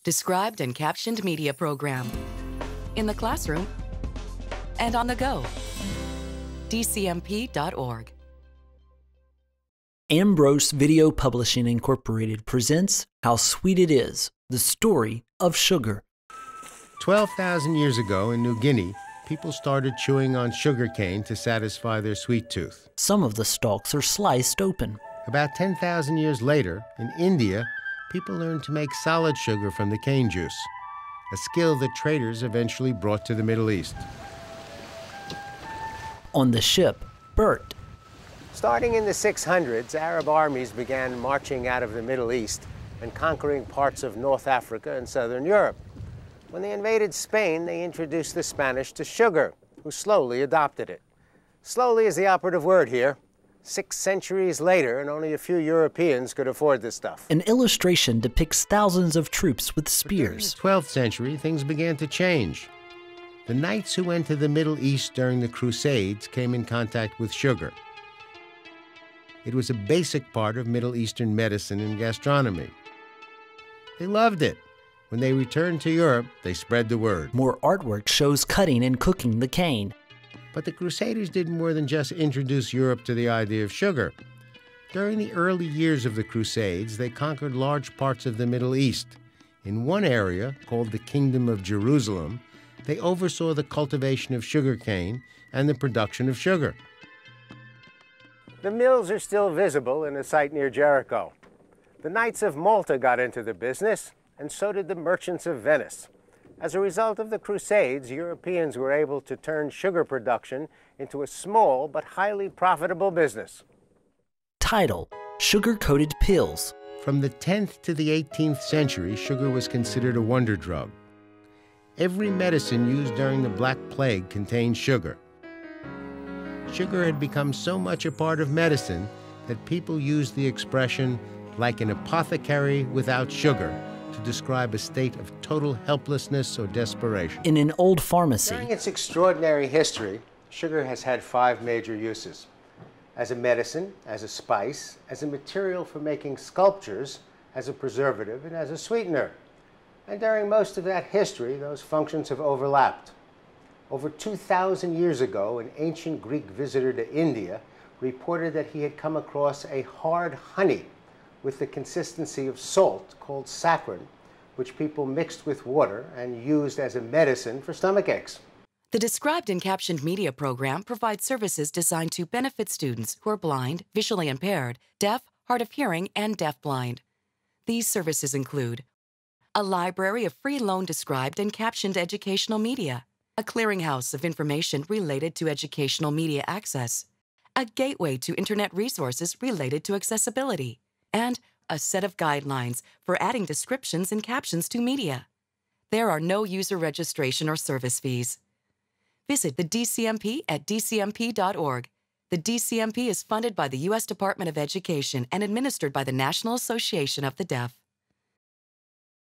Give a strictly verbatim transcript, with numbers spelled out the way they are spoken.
Described and captioned media program. In the classroom and on the go. D C M P dot org. AMBROSE Video Publishing Incorporated presents How Sweet It Is, the story of sugar. twelve thousand years ago in New Guinea, people started chewing on sugar cane to satisfy their sweet tooth. Some of the stalks are sliced open. About ten thousand years later, in India, people learned to make solid sugar from the cane juice, a skill that traders eventually brought to the Middle East. On the ship, Bert. Starting in the six hundreds, Arab armies began marching out of the Middle East and conquering parts of North Africa and southern Europe. When they invaded Spain, they introduced the Spanish to sugar, who slowly adopted it. Slowly is the operative word here. Six centuries later, and only a few Europeans could afford this stuff. An illustration depicts thousands of troops with spears. In the twelfth century, things began to change. The knights who went to the Middle East during the Crusades came in contact with sugar. It was a basic part of Middle Eastern medicine and gastronomy. They loved it. When they returned to Europe, they spread the word. More artwork shows cutting and cooking the cane. But the Crusaders did more than just introduce Europe to the idea of sugar. During the early years of the Crusades, they conquered large parts of the Middle East. In one area, called the Kingdom of Jerusalem, they oversaw the cultivation of sugarcane and the production of sugar. The mills are still visible in a site near Jericho. The Knights of Malta got into the business, and so did the merchants of Venice. As a result of the Crusades, Europeans were able to turn sugar production into a small but highly profitable business. Title: Sugar-Coated Pills. From the tenth to the eighteenth century, sugar was considered a wonder drug. Every medicine used during the Black Plague contained sugar. Sugar had become so much a part of medicine that people used the expression "like an apothecary without sugar" to describe a state of total helplessness or desperation. In an old pharmacy. During its extraordinary history, sugar has had five major uses: as a medicine, as a spice, as a material for making sculptures, as a preservative, and as a sweetener. And during most of that history, those functions have overlapped. Over two thousand years ago, an ancient Greek visitor to India reported that he had come across a hard honey with the consistency of salt called saccharin, which people mixed with water and used as a medicine for stomach aches. The Described and Captioned Media program provides services designed to benefit students who are blind, visually impaired, deaf, hard of hearing, and deafblind. These services include a library of free loan described and captioned educational media, a clearinghouse of information related to educational media access, a gateway to internet resources related to accessibility, and a set of guidelines for adding descriptions and captions to media. There are no user registration or service fees. Visit the D C M P at D C M P dot org. The D C M P is funded by the U S Department of Education and administered by the National Association of the Deaf.